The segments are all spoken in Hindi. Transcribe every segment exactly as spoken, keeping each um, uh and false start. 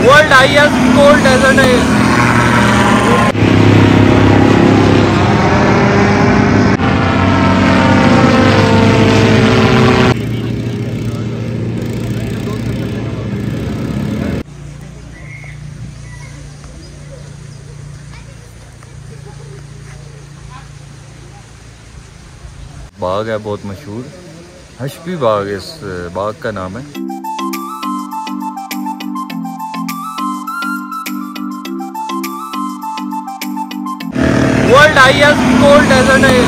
वर्ल्ड हाईएस्ट कोल्ड डेजर्ट है। बाग है बहुत मशहूर, हशबी बाग इस बाग का नाम है। वर्ल्ड हाईएस्ट कोल्ड डेजर्ट है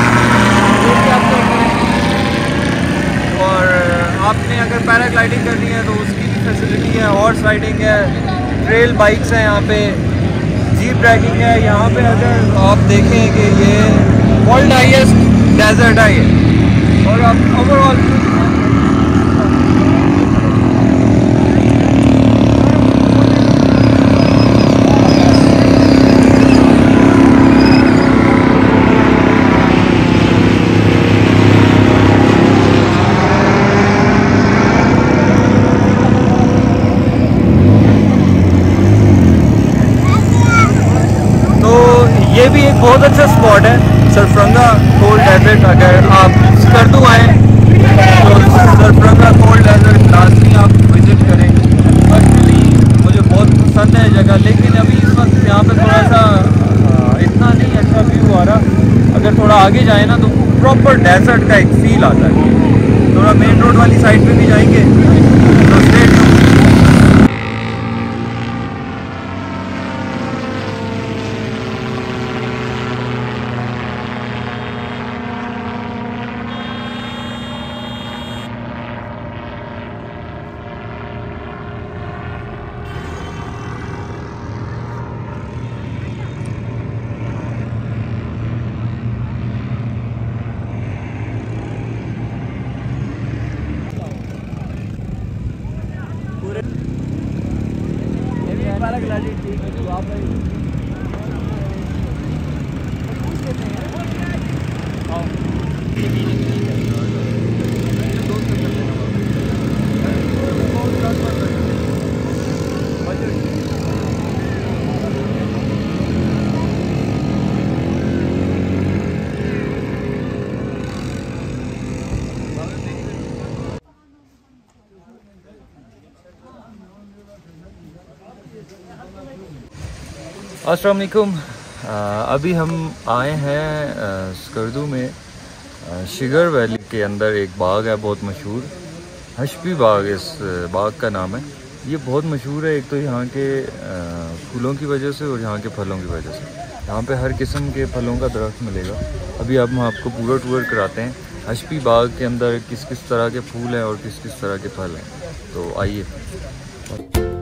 और आपने अगर पैराग्लाइडिंग करनी है तो उसकी भी फैसिलिटी है, हॉर्स राइडिंग है, ट्रेल बाइक्स हैं यहाँ पे, जीप ट्रैकिंग है। यहाँ पे अगर आप देखें कि ये वर्ल्ड हाईएस्ट डेजर्ट है ये, और आप ओवरऑल ये भी एक बहुत अच्छा स्पॉट है सरफरंगा कोल्ड डेजर्ट। अगर आप स्कर्दू आए तो सरफरंगा कोल्ड डेजर्ट लाजमी आप विजिट करें। पर्सनली मुझे बहुत पसंद है जगह, लेकिन अभी इस वक्त यहाँ पे थोड़ा सा इतना नहीं अच्छा व्यू आ रहा। अगर थोड़ा आगे जाए ना तो प्रॉपर डेजर्ट का एक फील आता है। थोड़ा मेन रोड वाली साइड पे भी जाएंगे तो स्ट्रेट अस्सलाम वालेकुम। अभी हम आए हैं स्कर्दू में शिगर वैली के अंदर एक बाग है बहुत मशहूर, हशबी बाग इस बाग का नाम है। ये बहुत मशहूर है, एक तो यहाँ के फूलों की वजह से और यहाँ के फलों की वजह से। यहाँ पे हर किस्म के फलों का दरख्त मिलेगा। अभी अब हम आपको पूरा टूर कराते हैं हशबी बाग के अंदर किस किस तरह के फूल हैं और किस किस तरह के फल हैं, तो आइए।